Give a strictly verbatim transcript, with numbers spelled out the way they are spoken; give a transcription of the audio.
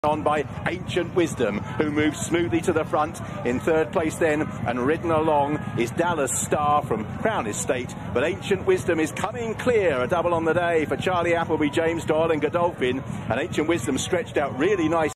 On by Ancient Wisdom, who moves smoothly to the front. In third place then, and ridden along, is Dallas Star from Crown Estate. But Ancient Wisdom is coming clear. A double on the day for Charlie Appleby, James Doyle and Godolphin. And Ancient Wisdom stretched out really nice.